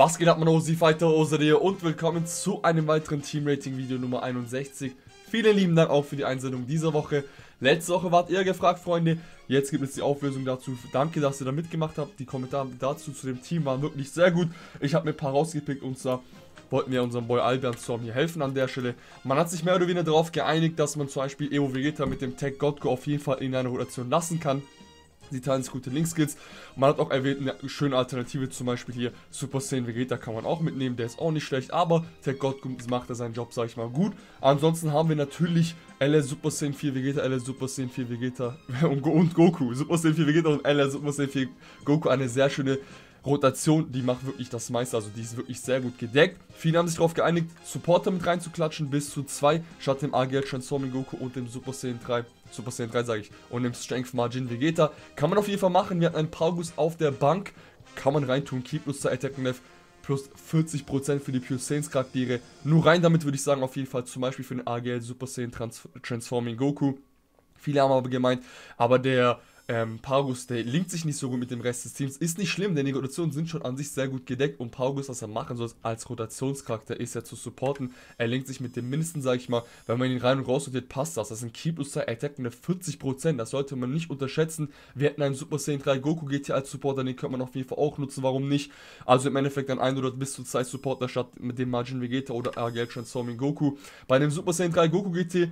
Was geht ab, meine OC-Fighter, Osadeo, und willkommen zu einem weiteren Team-Rating-Video Nummer 61. Vielen lieben Dank auch für die Einsendung dieser Woche. Letzte Woche wart ihr gefragt, Freunde. Jetzt gibt es die Auflösung dazu. Danke, dass ihr da mitgemacht habt. Die Kommentare dazu zu dem Team waren wirklich sehr gut. Ich habe mir ein paar rausgepickt, und zwar wollten wir unserem Boy Albion Storm hier helfen an der Stelle. Man hat sich mehr oder weniger darauf geeinigt, dass man zum Beispiel Evo Vegeta mit dem Tag Godgo auf jeden Fall in eine Rotation lassen kann. Sie teilen sich gute Link-Skills. Man hat auch erwähnt, eine schöne Alternative, zum Beispiel hier Super Saiyan Vegeta kann man auch mitnehmen, der ist auch nicht schlecht, aber Tag Godgo macht da seinen Job, sag ich mal, gut. Ansonsten haben wir natürlich LR Super Saiyan 4 Vegeta, LR Super Saiyan 4 Vegeta und Goku. Super Saiyan 4 Vegeta und LR Super Saiyan 4 Goku, eine sehr schöne Rotation, die macht wirklich das meiste, also die ist wirklich sehr gut gedeckt. Viele haben sich darauf geeinigt, Supporter mit reinzuklatschen, bis zu 2, statt dem AGL Transforming Goku und dem Super Saiyan 3 sage ich, und dem Strength Margin Vegeta. Kann man auf jeden Fall machen. Wir hatten einen Paugus auf der Bank, kann man reintun, Keep plus Attack and Left plus 40% für die Pure Saiyans Charaktere. Nur rein damit, würde ich sagen, auf jeden Fall, zum Beispiel für den AGL Super Saiyan Transforming Goku. Viele haben aber gemeint, aber der Paugus, der linkt sich nicht so gut mit dem Rest des Teams. Ist nicht schlimm, denn die Rotationen sind schon an sich sehr gut gedeckt, und Paugus, was er machen soll als Rotationscharakter, ist ja zu supporten. Er linkt sich mit dem Mindesten, sag ich mal, wenn man ihn rein und raus rotiert, passt das. Das sind Keep plus Attack und 40%, das sollte man nicht unterschätzen. Wir hätten einen Super Saiyan 3 Goku GT als Supporter, den könnte man auf jeden Fall auch nutzen, warum nicht? Also im Endeffekt dann 1 oder bis zu 2 Supporter statt mit dem Margin Vegeta oder AGL Transforming Goku. Bei dem Super Saiyan 3 Goku GT,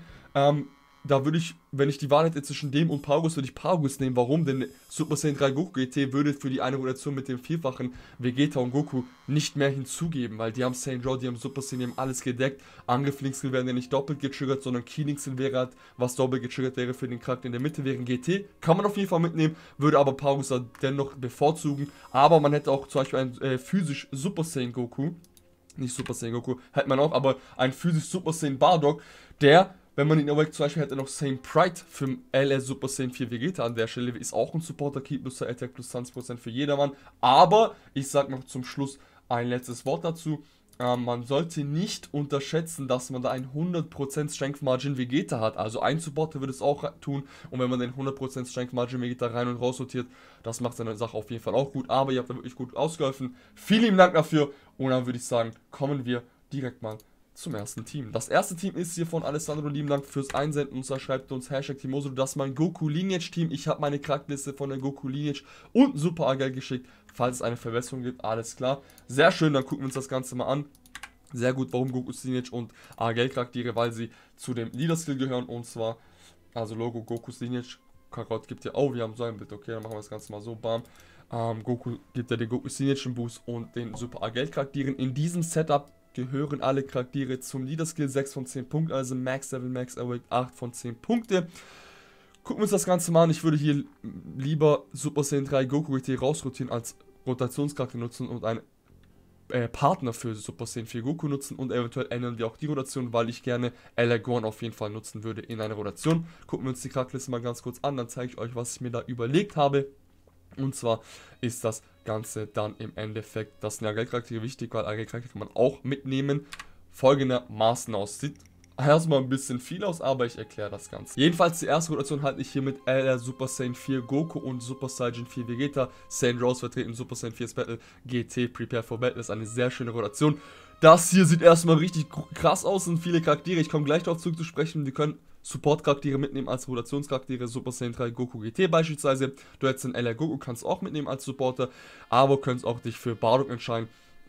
da würde ich, wenn ich die Wahl hätte zwischen dem und Paugus, würde ich Paugus nehmen. Warum? Denn Super Saiyan 3 Goku GT würde für die eine Rotation mit dem vierfachen Vegeta und Goku nicht mehr hinzugeben, weil die haben Saiyan Draw, die haben Super Saiyan, die haben alles gedeckt. Angriff-Link-Skill werden ja nicht doppelt getriggert, sondern Key-Link-Skill wäre halt, was doppelt getriggert wäre für den Charakter in der Mitte, wäre ein GT. Kann man auf jeden Fall mitnehmen, würde aber Paugus dennoch bevorzugen. Aber man hätte auch zum Beispiel einen physisch Super Saiyan Goku, nicht Super Saiyan Goku, hätte man auch, aber einen physisch Super Saiyan Bardock, der, wenn man ihn awake, zum Beispiel hätte noch Saiyan Pride für LR Super Saiyan 4 Vegeta an der Stelle, ist auch ein Supporter, Keep plus Attack plus 20% für jedermann. Aber ich sag noch zum Schluss ein letztes Wort dazu. Man sollte nicht unterschätzen, dass man da einen 100% Strength Margin Vegeta hat. Also ein Supporter würde es auch tun, und wenn man den 100% Strength Margin Vegeta rein und raus rotiert, das macht seine Sache auf jeden Fall auch gut. Aber ihr habt da wirklich gut ausgeholfen. Vielen lieben Dank dafür, und dann würde ich sagen, kommen wir direkt mal zum ersten Team. Das erste Team ist hier von Alessandro, lieben Dank fürs Einsenden, und zwar schreibt uns #Timoso, das ist mein Goku Lineage Team. Ich habe meine Charakterliste von der Goku Lineage und Super AGL geschickt, falls es eine Verbesserung gibt, alles klar. Sehr schön, dann gucken wir uns das Ganze mal an. Sehr gut, warum Gokus Lineage und AGL Charaktere, weil sie zu dem Leader Skill gehören, und zwar, also Logo Gokus Lineage, Kakarot gibt ja, oh, wir haben so ein Bild, okay, dann machen wir das Ganze mal so, bam. Goku gibt ja den Goku Lineage Boost und den Super AGL Charakteren. In diesem Setup gehören alle Charaktere zum Leader Skill, 6 von 10 Punkten, also Max Level, Max Awake, 8 von 10 Punkte. Gucken wir uns das Ganze mal an. Ich würde hier lieber Super Saiyan 3 Goku GT rausrotieren, als Rotationscharakter nutzen und einen Partner für Super Saiyan 4 Goku nutzen, und eventuell ändern wir auch die Rotation, weil ich gerne LR Gorn auf jeden Fall nutzen würde in einer Rotation. Gucken wir uns die Charakterliste mal ganz kurz an, dann zeige ich euch, was ich mir da überlegt habe. Und zwar ist das Ganze dann im Endeffekt, das sind ja AGL-Charaktere wichtig, weil AGL-Charaktere kann man auch mitnehmen. Folgendermaßen aussieht. Erstmal ein bisschen viel aus, aber ich erkläre das Ganze. Jedenfalls die erste Rotation halte ich hier mit LR Super Saiyan 4 Goku und Super Saiyan 4 Vegeta. Saiyan Rose vertreten, Super Saiyan 4 Battle, GT Prepare for Battle, ist eine sehr schöne Rotation. Das hier sieht erstmal richtig krass aus, sind viele Charaktere, ich komme gleich darauf zurück zu sprechen. Wir können Support-Charaktere mitnehmen als Rotationscharaktere, Super Saiyan 3 Goku GT beispielsweise. Du hättest den LR Goku, kannst auch mitnehmen als Supporter, aber könntest auch dich für Bardock entscheiden.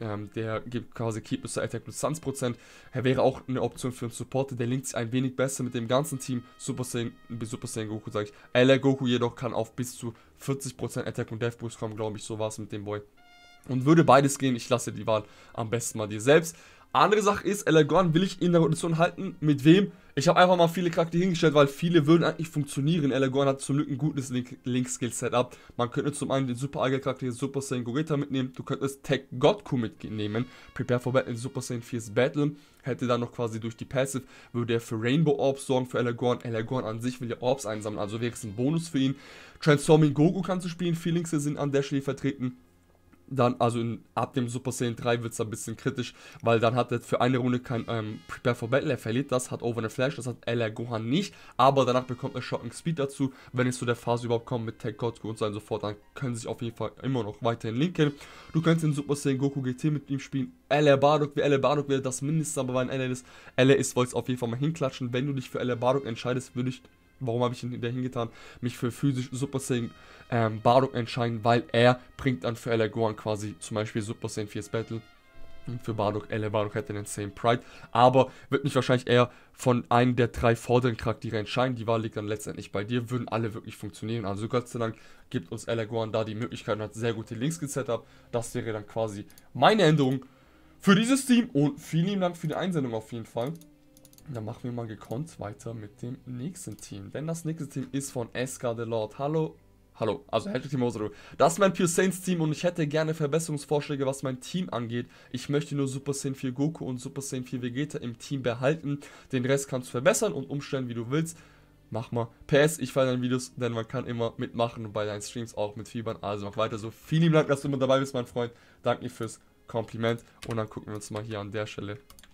Der gibt quasi Keep plus Attack plus 20%. Er wäre auch eine Option für einen Supporter, der linkt sich ein wenig besser mit dem ganzen Team. Super Saiyan Goku, sage ich. LR Goku jedoch kann auf bis zu 40% Attack und Death Boost kommen, glaube ich, so war es mit dem Boy. Und würde beides gehen, ich lasse die Wahl am besten mal dir selbst. Andere Sache ist, LR Gorn will ich in der Rotation halten. Mit wem? Ich habe einfach mal viele Charaktere hingestellt, weil viele würden eigentlich funktionieren. LR Gorn hat zum Glück ein gutes Link-Skill-Setup. Man könnte zum einen den Super AGL-Charakter Super Saiyan Gogeta mitnehmen. Du könntest Tag Godku mitnehmen. Prepare for Battle in Super Saiyan 4's Battle. Hätte dann noch quasi durch die Passive, würde er für Rainbow Orbs sorgen für LR Gorn. LR Gorn an sich will ja Orbs einsammeln, also wäre es ein Bonus für ihn. Transforming Goku kannst du spielen. Viele Links sind an der Stelle vertreten. Dann, also ab dem Super Saiyan 3 wird es ein bisschen kritisch, weil dann hat er für eine Runde kein Prepare for Battle, er verliert das, hat Over the Flash, das hat LR Gohan nicht, aber danach bekommt er Shocking Speed dazu, wenn es zu der Phase überhaupt kommt mit Tech Goku und so und so fort, dann können sie sich auf jeden Fall immer noch weiterhin linken. Du kannst den Super Saiyan Goku GT mit ihm spielen, LR Bardock wäre das Mindeste, aber wenn LR ist, wollte es auf jeden Fall mal hinklatschen. Wenn du dich für LR Bardock entscheidest, würde ich, warum habe ich ihn dahin getan, mich für physisch Super Saiyan Bardock entscheiden, weil er bringt dann für LR Gohan quasi zum Beispiel Super Saiyan 4 Battle. Und für Bardock, LR Bardock hätte den Same Pride, aber wird mich wahrscheinlich eher von einem der 3 vorderen Charaktere entscheiden. Die Wahl liegt dann letztendlich bei dir, würden alle wirklich funktionieren. Also Gott sei Dank gibt uns LR Gohan da die Möglichkeit und hat sehr gute Links gesetup. Das wäre dann quasi meine Änderung für dieses Team und vielen lieben Dank für die Einsendung auf jeden Fall. Dann machen wir mal gekonnt weiter mit dem nächsten Team. Denn das nächste Team ist von Eska the Lord. Hallo, also Hashtag Team Osoro. Das ist mein Pure Saints Team und ich hätte gerne Verbesserungsvorschläge, was mein Team angeht. Ich möchte nur Super Saiyan 4 Goku und Super Saiyan 4 Vegeta im Team behalten. Den Rest kannst du verbessern und umstellen, wie du willst. Mach mal. PS, ich feiere deine Videos, denn man kann immer mitmachen und bei deinen Streams auch mit Fiebern. Also mach weiter so. Vielen lieben Dank, dass du immer dabei bist, mein Freund. Danke dir fürs Kompliment. Und dann gucken wir uns mal hier an der Stelle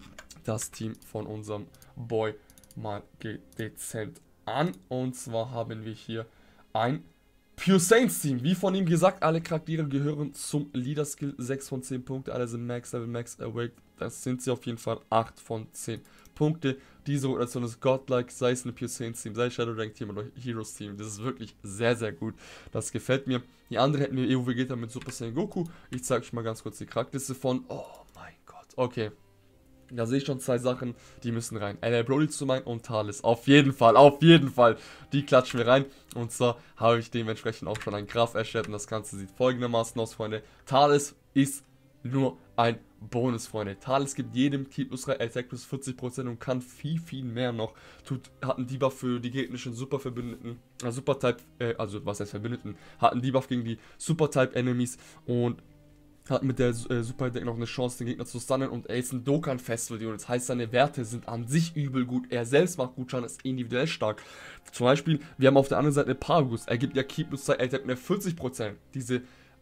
das Team von unserem Boy mal dezent an. Und zwar haben wir hier ein Pure Saints Team. Wie von ihm gesagt, alle Charaktere gehören zum Leader Skill. 6 von 10 Punkte, alle sind Max Level, Max Awake. Das sind sie auf jeden Fall 8 von 10 Punkte. Diese Rotation ist godlike, sei es ein Pure Saints Team, sei es Shadow Rank Team oder Heroes Team. Das ist wirklich sehr, sehr gut. Das gefällt mir. Die andere hätten wir Evo Vegeta mit Super Saiyan Goku. Ich zeige euch mal ganz kurz die Charakterliste von. Oh mein Gott. Okay. Da sehe ich schon 2 Sachen, die müssen rein. LL Broly zu meinen und Thales. Auf jeden Fall, auf jeden Fall. Die klatschen wir rein. Und zwar habe ich dementsprechend auch schon einen Graph erstellt. Und das Ganze sieht folgendermaßen aus, Freunde. Thales ist nur ein Bonus, Freunde. Thales gibt jedem Ki plus 3 Attack plus 40% und kann viel, viel mehr noch. Hat einen Debuff für die gegnerischen Super-Verbündeten. Super-Type, also was heißt Verbündeten? Hat einen Debuff gegen die Super-Type-Enemies und hat mit der Super Deck noch eine Chance, den Gegner zu stunnen und er ist ein Dokkan Festival. Das heißt, seine Werte sind an sich übel gut. Er selbst macht gut Schaden, ist individuell stark. Zum Beispiel, wir haben auf der anderen Seite Paragus. Er gibt ja Ki plus 2 Attack mehr 40%. Diese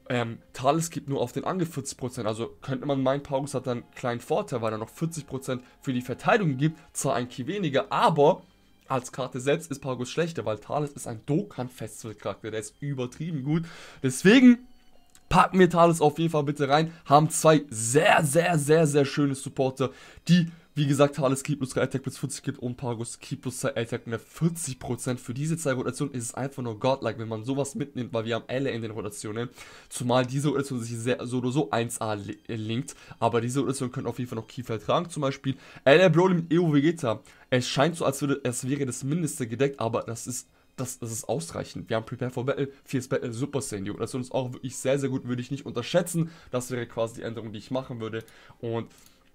Thales gibt nur auf den Angriff 40%. Also könnte man meinen, Paragus hat dann einen kleinen Vorteil, weil er noch 40% für die Verteidigung gibt. Zwar ein Ki weniger, aber als Karte selbst ist Paragus schlechter, weil Thales ist ein Dokkan Festival Charakter. Der ist übertrieben gut. Deswegen packen wir Thales auf jeden Fall bitte rein. Haben 2 sehr, sehr, sehr, sehr schöne Supporter, die, wie gesagt, Thales Ki plus 3 Attack plus 40 gibt und Paragus Ki plus 2 Attack mehr 40%. Für diese 2 Rotationen ist es einfach nur godlike, wenn man sowas mitnimmt, weil wir haben alle in den Rotationen. Zumal diese Rotation sich so oder so 1A linkt. Aber diese Rotation können auf jeden Fall noch Ki vertragen. Zum Beispiel LR Broly mit Evo Vegeta. Es scheint so, als wäre das Mindeste gedeckt, aber das ist ausreichend. Wir haben Prepare for Battle, 4 Battle, Super Saiyan. Die Rotation ist auch wirklich sehr, sehr gut, würde ich nicht unterschätzen. Das wäre quasi die Änderung, die ich machen würde. Und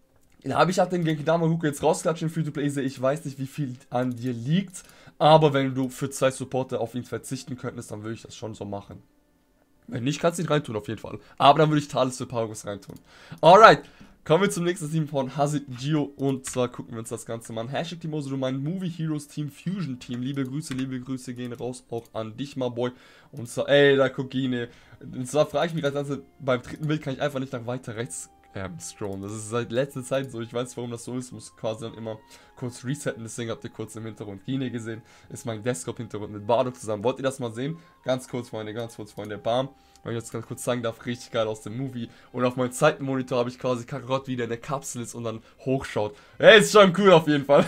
da habe ich halt den Genki Damahuko jetzt rausklatschen in Free-to-Play. Ich weiß nicht, wie viel an dir liegt, aber wenn du für 2 Supporter auf ihn verzichten könntest, dann würde ich das schon so machen. Wenn nicht, kannst du ihn reintun auf jeden Fall. Aber dann würde ich Thales für Paragus reintun. Alright. Kommen wir zum nächsten Team von Hasid Gio und zwar gucken wir uns das Ganze mal an. Hashtag Team Osoro, mein Movie Heroes Team Fusion Team. Liebe Grüße gehen raus auch an dich, my boy. Und zwar, ey, da Kokine. Und zwar frage ich mich gerade, beim dritten Bild kann ich einfach nicht nach weiter rechts scrollen. Das ist seit letzter Zeit so, ich weiß warum das so ist, muss quasi dann immer kurz resetten, deswegen habt ihr kurz im Hintergrund Gine gesehen. Ist mein Desktop-Hintergrund mit Bardock zusammen. Wollt ihr das mal sehen? Ganz kurz, Freunde, Bam. Wenn ich jetzt ganz kurz zeigen darf, richtig geil aus dem Movie. Und auf meinem Seitenmonitor habe ich quasi Kakarot, wie der in der Kapsel ist und dann hochschaut. Hey, ist schon cool auf jeden Fall.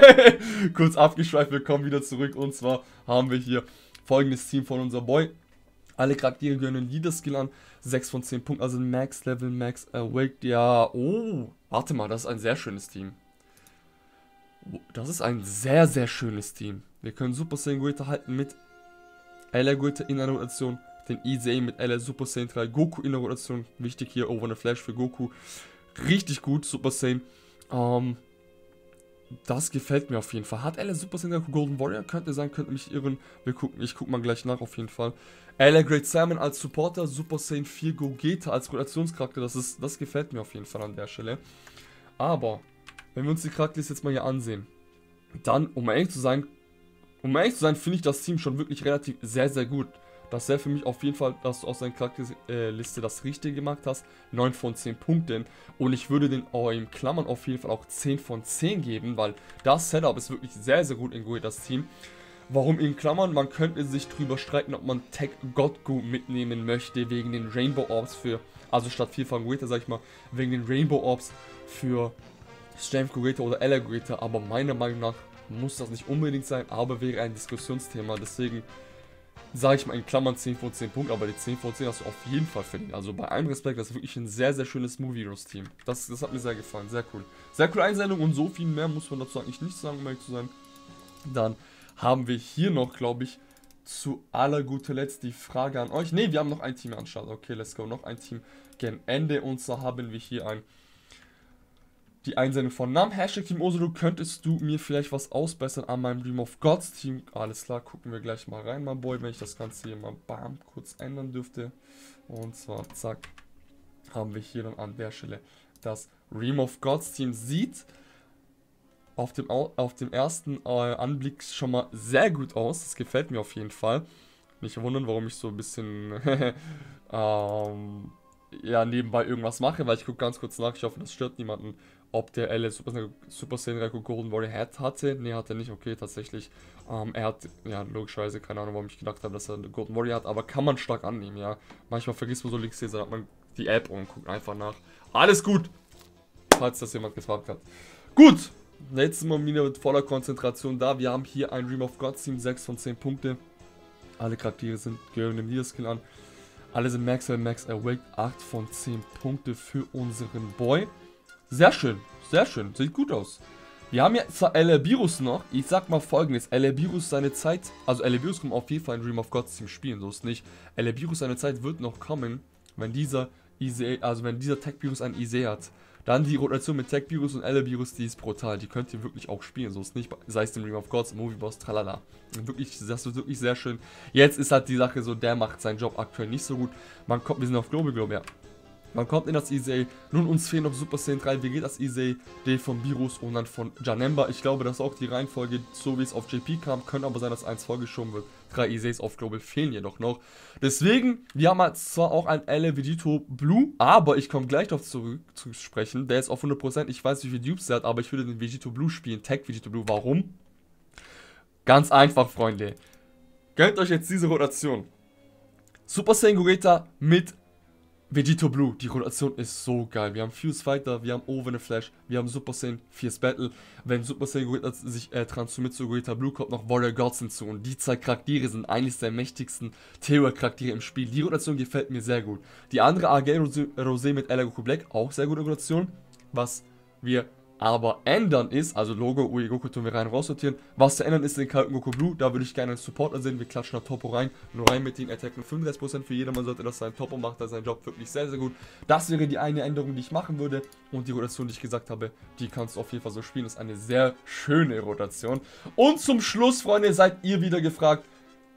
Kurz abgeschweift, wir kommen wieder zurück. Und zwar haben wir hier folgendes Team von unserem Boy. Alle Charaktere gehören in Leader Skill an. 6 von 10 Punkten, also Max Level, Max Awake. Ja, oh, warte mal, das ist ein sehr schönes Team. Das ist ein sehr, sehr schönes Team. Wir können Super Saiyan Goethe halten mit LR Goethe in einer Rotation. Den Easy mit LR Super Saiyan 3. Goku in der Rotation. Wichtig hier, Over the Flash für Goku. Richtig gut, Super Saiyan. Das gefällt mir auf jeden Fall. Hat LR Super Saiyan Golden Warrior? Könnte sein, könnte mich irren. Ich guck mal gleich nach auf jeden Fall. LR Great Salmon als Supporter. Super Saiyan 4 Gogeta als Rotationscharakter. Das gefällt mir auf jeden Fall an der Stelle. Aber, wenn wir uns die Charakterliste jetzt mal hier ansehen, dann, um ehrlich zu sein, finde ich das Team schon wirklich relativ sehr, sehr gut. Das wäre für mich auf jeden Fall, dass du aus deiner Charakterliste das Richtige gemacht hast. 9 von 10 Punkten. Und ich würde den in Klammern auf jeden Fall auch 10 von 10 geben, weil das Setup ist wirklich sehr, sehr gut in Goretas Team. Warum in Klammern? Man könnte sich drüber streiten, ob man Tech Godgu mitnehmen möchte, wegen den Rainbow Orbs für, also statt 4 von Goreta, sag ich mal, wegen den Rainbow Orbs für Strength Goreta oder Ally Goreta, aber meiner Meinung nach muss das nicht unbedingt sein, aber wäre ein Diskussionsthema, deswegen sage ich mal in Klammern 10 von 10 Punkten, aber die 10 von 10 hast du auf jeden Fall verdient. Also bei allem Respekt, das ist wirklich ein sehr, sehr schönes Movie Heroes Team. Das hat mir sehr gefallen, sehr cool. Sehr coole Einsendung und so viel mehr muss man dazu eigentlich nicht sagen, um ehrlich zu sein. Dann haben wir hier noch, glaube ich, zu allerguter Letzt die Frage an euch. Ne, wir haben noch ein Team anschaut. Okay, let's go. Noch ein Team gegen Ende. Und zwar haben wir hier die Einsendung von Nam. Hashtag Team Osoro, könntest du mir vielleicht was ausbessern an meinem Dream of Gods Team? Alles klar, gucken wir gleich mal rein, mein Boy, wenn ich das Ganze hier mal bam kurz ändern dürfte. Und zwar, zack, haben wir hier dann an der Stelle das Dream of Gods Team. Sieht auf dem ersten Anblick schon mal sehr gut aus. Das gefällt mir auf jeden Fall. Nicht wundern, warum ich so ein bisschen ja, nebenbei irgendwas mache, weil ich gucke ganz kurz nach. Ich hoffe, das stört niemanden, ob der LS Super Saiyan Reiko Golden Warrior hatte. Ne, hat er nicht. Okay, tatsächlich. Er hat, ja, logischerweise, keine Ahnung, warum ich gedacht habe, dass er einen Golden Warrior hat, aber kann man stark annehmen, ja. Manchmal vergisst man so Links, dann hat man die App und guckt einfach nach. Alles gut! Falls das jemand gefragt hat. Gut! Jetzt sind wir wieder mit voller Konzentration da. Wir haben hier ein Dream of Gods Team, 6 von 10 Punkte. Alle Charaktere gehören dem Leader-Skill an. Alle sind Max Awake, 8 von 10 Punkte für unseren Boy. Sehr schön, sieht gut aus. Wir haben jetzt zwar Elebirus noch, ich sag mal folgendes, Elebirus seine Zeit, also Elebirus kommt auf jeden Fall in Dream of Gods Team spielen, so ist nicht. Elebirus seine Zeit wird noch kommen, wenn dieser Tech-Virus einen Isee hat. Dann die Rotation mit Tech-Virus und Elebirus, die ist brutal. Die könnt ihr wirklich auch spielen, so ist nicht. Sei es dem Dream of Gods, Movie Boss, tralala. Wirklich, das wird wirklich sehr schön. Jetzt ist halt die Sache so, der macht seinen Job aktuell nicht so gut. Wir sind auf Global, ja. Man kommt in das Isei. Nun, uns fehlen noch Super Saiyan 3. Wie geht das Isei? D von Virus und dann von Janemba. Ich glaube, das ist auch die Reihenfolge, so wie es auf JP kam. Könnte aber sein, dass 1 vorgeschoben wird. 3 Iseis auf Global fehlen jedoch noch. Deswegen, wir haben halt zwar auch ein LA Vegito Blue, aber ich komme gleich darauf zu sprechen. Der ist auf 100%. Ich weiß nicht, wie viele Dupes er hat, aber ich würde den Vegito Blue spielen. Tag Vegito Blue. Warum? Ganz einfach, Freunde. Gönnt euch jetzt diese Rotation. Super Saiyan Goreta mit Vegito Blue, die Rotation ist so geil. Wir haben Fuse Fighter, wir haben Over the Flash, wir haben Super Saiyan Fierce Battle. Wenn Super Saiyan Goreta sich transformiert zu Goreta Blue, kommt noch Warrior Gods hinzu. Und die zwei Charaktere sind eines der mächtigsten Terror-Charaktere im Spiel. Die Rotation gefällt mir sehr gut. Die andere Argel Rosé mit Ella Goku Black, auch sehr gute Rotation. Was wir aber ändern ist, also Logo, Ui Goku tun wir rein raussortieren. Was zu ändern ist den kalten Goku Blue, da würde ich gerne einen Supporter sehen. Wir klatschen nach Topo rein, nur rein mit den Attack nur 35% für jedermann sollte das sein. Topo macht da seinen Job wirklich sehr, sehr gut. Das wäre die eine Änderung, die ich machen würde. Und die Rotation, die ich gesagt habe, die kannst du auf jeden Fall so spielen. Das ist eine sehr schöne Rotation. Und zum Schluss, Freunde, seid ihr wieder gefragt.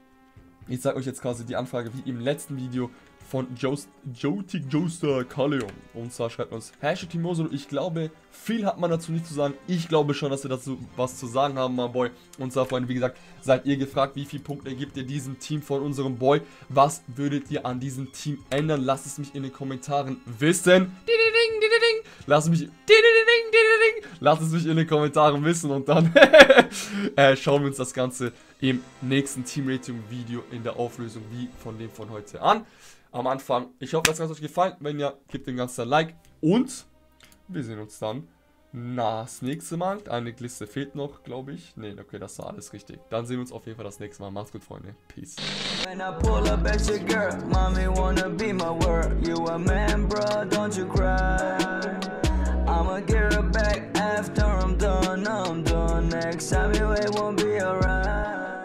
Ich sage euch jetzt quasi die Anfrage wie im letzten Video von Jotik Joester Kaleon. Und zwar schreibt uns Hashtag Team Osoro. Ich glaube, viel hat man dazu nicht zu sagen. Ich glaube schon, dass wir dazu was zu sagen haben, mein Boy. Und zwar, Freunde, wie gesagt, seid ihr gefragt, wie viele Punkte gibt ihr diesem Team von unserem Boy? Was würdet ihr an diesem Team ändern? Lasst es mich in den Kommentaren wissen. Lasst es mich in den Kommentaren wissen und dann schauen wir uns das Ganze im nächsten Team-Rating-Video in der Auflösung wie von dem von heute an. Am Anfang. Ich hoffe, das hat euch gefallen. Wenn ja, gebt dem Ganzen ein Like. Und wir sehen uns dann das nächste Mal. Eine Liste fehlt noch, glaube ich. Ne, okay, das war alles richtig. Dann sehen wir uns auf jeden Fall das nächste Mal. Macht's gut, Freunde. Peace. When I pull up at your girl, mommy wanna be my word. You a man, bro, don't you cry. I'ma get her back after I'm done. Next time you it won't be alright.